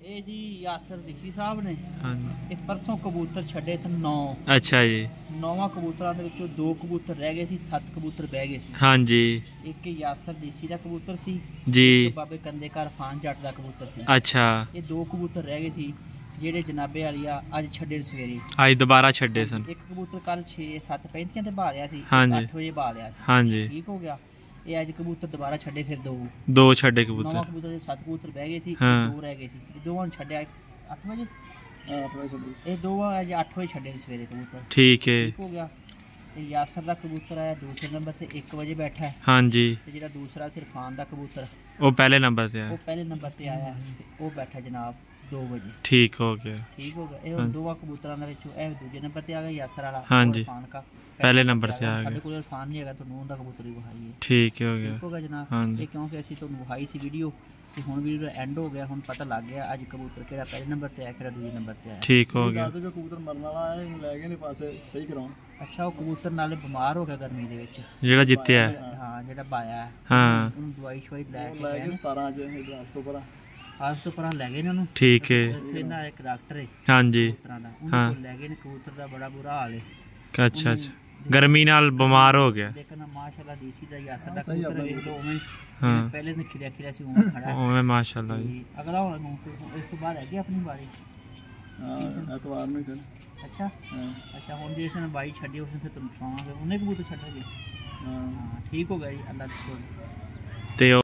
ਇਹ ਜੀ ਯਾਸਰ ਰਿਸ਼ੀ ਸਾਹਿਬ ਨੇ ਹਾਂਜੀ। ਇਹ ਪਰਸੋਂ ਕਬੂਤਰ ਛੱਡੇ ਸਨ 9। ਅੱਛਾ ਜੀ। 9 ਕਬੂਤਰਾਂ ਦੇ ਵਿੱਚੋਂ 2 ਕਬੂਤਰ ਰਹਿ ਗਏ ਸੀ, 7 ਕਬੂਤਰ ਬਹਿ ਗਏ ਸੀ। ਹਾਂਜੀ। ਇੱਕ ਯਾਸਰ ਰਿਸ਼ੀ ਦਾ ਕਬੂਤਰ ਸੀ ਜੀ। ਇੱਕ ਬਾਬੇ ਕੰਦੇ ਘਰ ਫਾਨ ਜੱਟ ਦਾ ਕਬੂਤਰ ਸੀ। ਅੱਛਾ। ਇਹ 2 ਕਬੂਤਰ ਰਹਿ ਗਏ ਸੀ ਜਿਹੜੇ ਜਨਾਬੇ ਵਾਲੀਆ ਅੱਜ ਛੱਡੇ ਸਵੇਰੇ। ਅੱਜ ਦੁਬਾਰਾ ਛੱਡੇ ਸਨ। ਇੱਕ ਕਬੂਤਰ ਕੱਲ 6-7:35 ਤੇ ਬਾਲਿਆ ਸੀ, 8 ਵਜੇ ਬਾਲਿਆ ਸੀ। ਹਾਂਜੀ। ਠੀਕ ਹੋ ਗਿਆ। ਇਹ ਅੱਜ ਕਬੂਤਰ ਦੁਬਾਰਾ ਛੱਡੇ ਫਿਰ 2 ਛੱਡੇ 9 ਕਬੂਤਰ। ਕਬੂਤਰ ਦੇ 7 ਕਬੂਤਰ ਬਹਿ ਗਏ ਸੀ, ਹਾਂ। 2 ਰਹਿ ਗਏ ਸੀ। ਇਹ ਦੋਵਾਂ ਨੂੰ ਛੱਡਿਆ 8 ਵਜੇ। 8 ਵਜੇ ਛੱਡੀ। ਇਹ ਦੋਵਾਂ ਅੱਜ 8 ਵਜੇ ਛੱਡੇ ਸਵੇਰੇ ਕਬੂਤਰ। ਠੀਕ ਹੈ। ਠੀਕ ਹੋ ਗਿਆ। ਤੇ ਯਾਸਰ ਦਾ ਕਬੂਤਰ ਆਇਆ ਦੂਸਰੇ ਨੰਬਰ ਤੇ 1 ਵਜੇ ਬੈਠਾ ਹੈ। ਹਾਂਜੀ। ਤੇ ਜਿਹੜਾ ਦੂਸਰਾ ਸਿਰਫਾਨ ਦਾ ਕਬੂਤਰ ਉਹ ਪਹਿਲੇ ਨੰਬਰ ਤੇ ਆਇਆ। ਉਹ ਪਹਿਲੇ ਨੰਬਰ ਤੇ ਆਇਆ ਤੇ ਉਹ ਬੈਠਾ ਜਨਾਬ 2 ਵਜੇ। ਠੀਕ ਹੋ ਗਿਆ। ਠੀਕ ਹੋ ਗਿਆ। ਇਹ ਹੁਣ ਦੋਵਾਂ ਕਬੂਤਰਾਂ ਦੇ ਵਿੱਚੋਂ ਇਹ ਦੂਜੇ ਨੰਬਰ ਤੇ ਆ ਗਿਆ ਯਾਸਰ ਵਾਲਾ। ਹਾਂਜੀ। ਇਰਫਾਨ ਕਾ ਪਹਿਲੇ ਨੰਬਰ ਤੇ ਆ ਸਾਡੇ ਗਿਆ। ਕੋਲ ਇਰਫਾਨ ਨਹੀਂ ਹੈਗਾ, ਤੁਹਾਨੂੰ ਉਹਦਾ ਕਬੂਤਰ ਹੀ ਵਿਖਾਈ ਹੈ। ਠੀਕ ਹੋ ਗਿਆ। ਠੀਕ ਹੋ ਗਿਆ ਜਨਾਬ। ਹਾਂਜੀ। ਇਹ ਕਿਉਂਕਿ ਅਸੀਂ ਤੁਹਾਨੂੰ ਵਿਖਾਈ ਸੀ ਵੀਡੀਓ ਤੇ ਹੁਣ ਵੀਡੀਓ ਦਾ ਐਂਡ ਹੋ ਗਿਆ, ਹੁਣ ਪਤਾ ਲੱਗ ਗਿਆ ਅੱਜ ਕਬੂਤਰ ਕਿਹੜਾ ਪਹਿਲੇ ਨੰਬਰ ਤੇ ਆਇਆ, ਕਿਹੜਾ ਦੂਜੇ ਨੰਬਰ ਤੇ ਆਇਆ। ਠੀਕ ਹੋ ਗਿਆ। ਦੱਸ ਦਿਓ ਕਬੂਤਰ ਮਰਨ ਵਾਲਾ ਹੈ, ਇਹਨੂੰ ਲੈ ਗਏ ਨੇ ਪਾਸੇ ਸਹੀ ਕਰਾਉਣ। ਅੱਛਾ, ਉਹ ਕਬੂਤਰ ਨਾਲੇ ਬਿਮਾਰ ਹੋ ਗਿਆ ਗਰਮੀ ਦੇ ਵਿੱਚ। ਜਿਹੜਾ ਜਿੱਤਿਆ ਹੈ। ਹਾਂ, ਜਿਹੜਾ ਬਾਇਆ ਹੈ। ਹਾਂ। ਉਹਨੂੰ ਦਵਾਈ ਸ਼ਵਾਈ ਲੈ ਉਹ ਕੇ ਲੈ ਗਏ ਗਏ ਨੇ। 17 ਚ ਇਧਰ ਤੋਂ ਪਰਾਂ। ਅੱਜ ਤੋਂ ਪਰਾਂ ਲੈ ਗਏ ਨੇ ਉਹਨੂੰ। ਠੀਕ ਹੈ। ਇੱਥੇ ਨਾ ਇੱਕ ਡਾਕਟਰ ਹੈ ਹਾਂਜੀ। ਕਬੂਤਰਾਂ ਦਾ, ਉਹਨੂੰ ਕੋਲ ਲੈ ਗਏ ਨੇ। ਕਬੂਤਰ ਦਾ ਬੜਾ ਬੁਰਾ ਹਾਲ ਹੈ। ਅੱਛਾ ਅੱਛਾ। ਗਰਮੀ ਨਾਲ ਬਿਮਾਰ ਹੋ ਗਿਆ। ਲੇਕਿਨ ਮਾਸ਼ਾਅੱਲਾ ਡੀਸੀ ਦਾ ਯਾਸਰ ਦਾ ਕਬੂਤਰ ਵੇਖ ਲਓ ਉਵੇਂ ਹਾਂ। ਪਹਿਲੇ ਨੇ ਖਿੜਿਆ ਖਿੜਿਆ ਸੀ ਉਵੇਂ ਖੜਾ ਹੈ। ਉਵੇਂ ਮਾਸ਼ਾਅੱਲਾ ਜੀ। ਤੇ ਅਗਲਾ ਹੁਣ ਇਸ ਤੋਂ ਬਾਅਦ ਹੈਗੀ ਆਪਣੀ ਵਾਰੀ। ਹਾਂ, ਐਤਵਾਰ ਨੂੰ ਫਿਰ। ਅੱਛਾ। ਹਾਂ। ਅੱਛਾ, ਹੁਣ ਜਿਸ ਨੇ ਬਾਈ ਛੱਡੀ ਉਸ ਨੇ ਫਿਰ ਤੁਹਾਨੂੰ ਸੁਣਾਵਾਂਗੇ, ਉਹਨੇ ਕਬੂਤਰ ਛੱਡੋਗੇ। ਹਾਂ। ਹਾਂ, ਠੀਕ ਹੋ ਗਿਆ ਜੀ। ਅੱਲਾ ਦੀ ਸ਼ੁਕਰ। ਤੇ